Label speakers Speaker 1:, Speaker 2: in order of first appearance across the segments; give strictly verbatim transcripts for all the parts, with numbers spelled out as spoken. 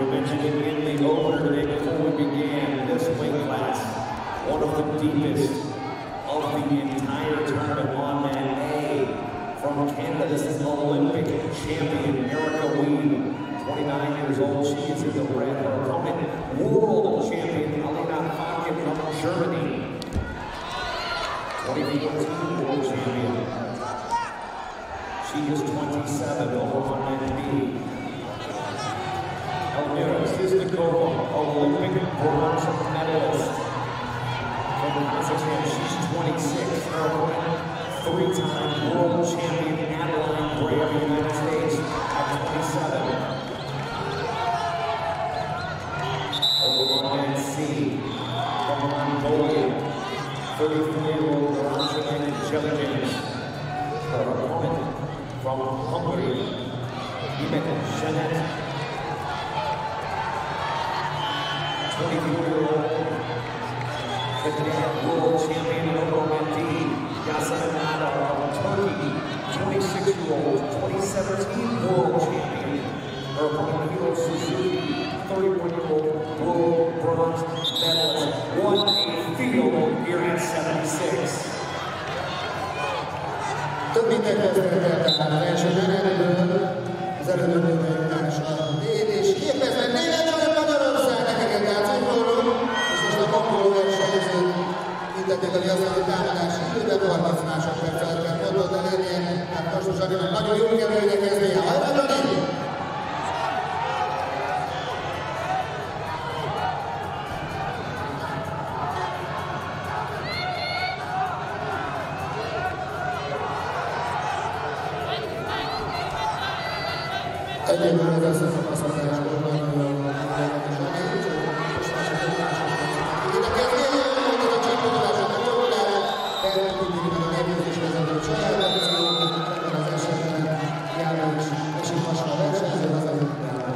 Speaker 1: we mentioned it in the opener today before we began, this weight class, one of the deepest of the entire tournament on that A. From Canada, this is Olympic champion Erica Weed, twenty-nine years old. She is in the red. Her opponent, world champion Alina Falken from Germany, twenty fourteen world champion. She is twenty-seven over on that B. Elmira Sisnikova, Olympic bronze medalist from Kazakhstan. She's twenty-six. Her opponent, three-time world champion Adeline Gray of the United States at twenty-seven. Over on that C, from Mongolia, thirty-four-year-old Rajan Jelligan. Her opponent from Hungary, Imek Janet. twenty-four-year-old cadet world champion over on D, Yasemin Adar of Turkey, twenty-six-year-old twenty seventeen world champion. Her opponent, Hiro Suzuki, thirty-one-year-old world bronze medalist, won a field here at seventy-six.
Speaker 2: Több minden kezdődött el az első menetből, az előtt a név, és képezve néven csak Magyarország nekeket játszóról, és most a mongol versenyzők mindegyek az asztali támadási időben harminc másodperc alatt kell pontot elérni, tehát Kastus Adriának nagyon jól kell védekezni, hajrá Dani! Egyébként az összefogasztásból nagyon érdekesen nehéz, most már csak másodpercet védekezni, hogy a csapatolások a jól lehet, de mindig a meggyőzés vezető családakció, ebben az esetben járó is esik hasonló versenyző, az előtt járó.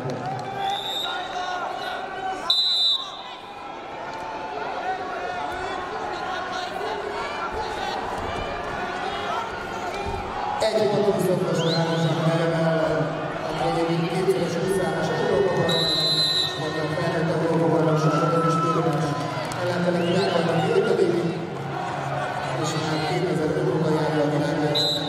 Speaker 2: Egy ponton szokos városan megemel egyébként kétszeres húszás Európa-bajnok, és mondja a felnőtt Európa-bajnokságon is tényleges ellenteli világbajnoki ötödik, és már kétezer Európa járja a világversenyen.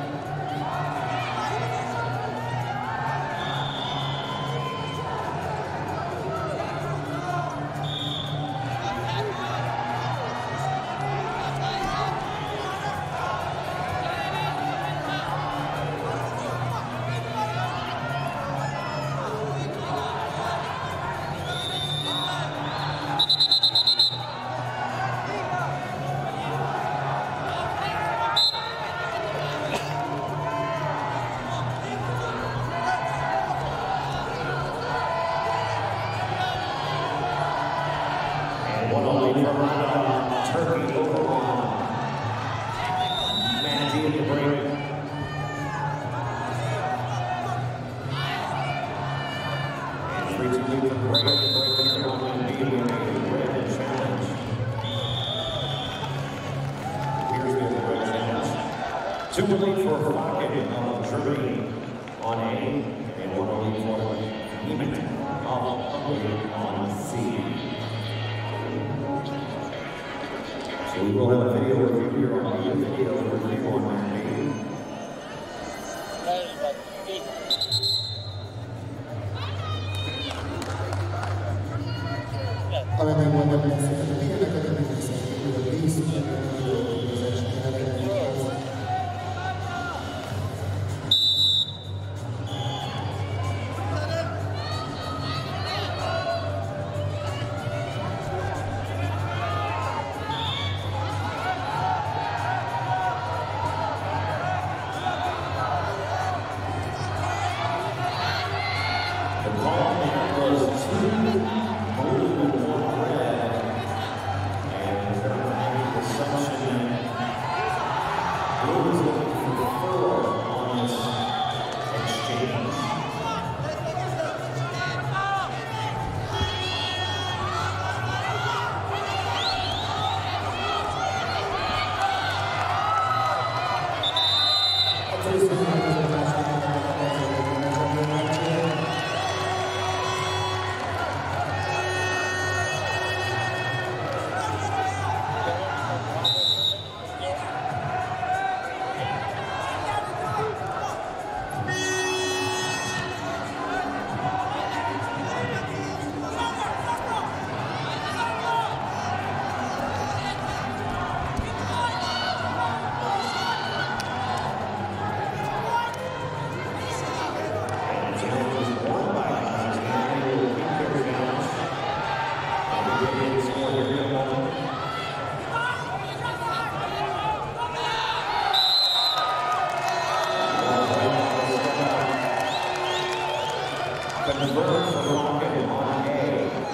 Speaker 1: Turkey over on Mandy in the break. And three to lead the break. The break there on Mandy in a red challenge. Here's the other red challenge. Two to lead for Falken of Germany on A, and one to lead for Imek of Hungary on C. So we will have a video review here on the video review on that meeting.
Speaker 2: Amelyben mondom, hogy ezt a tényeket, amelyek szerint a vízben, az esetben
Speaker 1: confirmed for Falcon on A.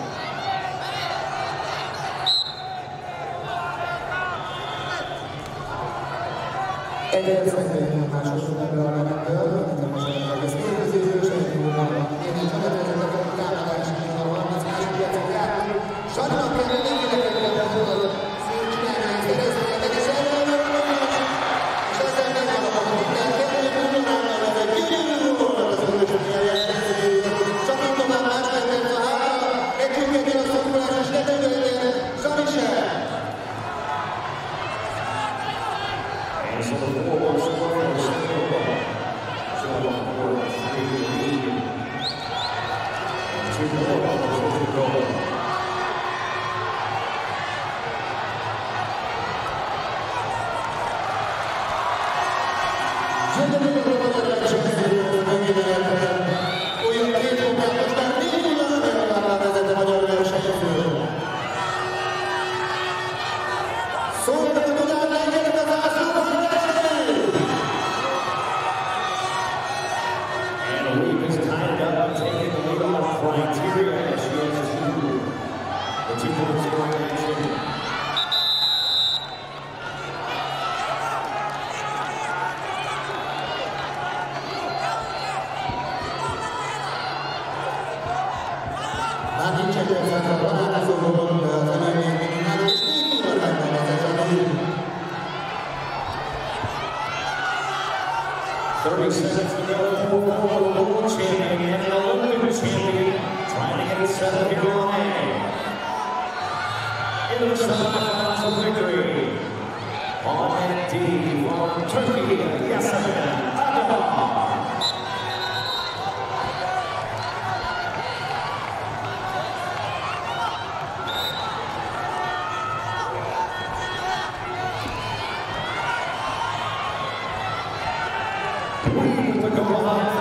Speaker 2: Egyre szegényen másosod ebbe a rendből, mint most meg az érkezésről senki volna. Én így csodálkozok a támadásnak a harminc másodpercen kártól. Sannak kell, hogy mindeneket tudod csinálni, ezt érezni, meg is elmondani, és ezzel megvalapodni minden kettő nullánál, ez egy gyönyörű volt az ötös nyeljes rendszerűjét. Csak így tovább másodperc a hátra, egy csünkegyen a szorulás, és ne tőlődjen, Zani sem.
Speaker 1: And so the four score for the second goal. So for three lead. And two more for the second goal.
Speaker 2: Olyan két munkát most már négy nulla megvárva vezet a magyar versenyző. Szólnak a tudát, legyenek az ászlóban!
Speaker 1: And Lee is tied up, taking the lead off Criteria as she has two. The two-point scoring action.
Speaker 2: Már nincsen percet a találkozóban, de az előnyét minimál, és négy nulla megnevezett a Lee.
Speaker 1: thirty seconds to go for the world champion and an Olympic champion trying to get it settled here on A. In the semifinals of victory. On that D from Turkey, Yasemin Adamar. With the goal line.